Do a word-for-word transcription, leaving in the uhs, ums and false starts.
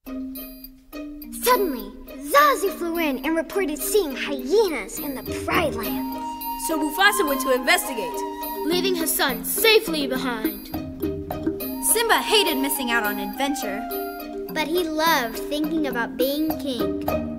Suddenly, Zazu flew in and reported seeing hyenas in the Pridelands. So Mufasa went to investigate, leaving his son safely behind. Simba hated missing out on adventure, but he loved thinking about being king.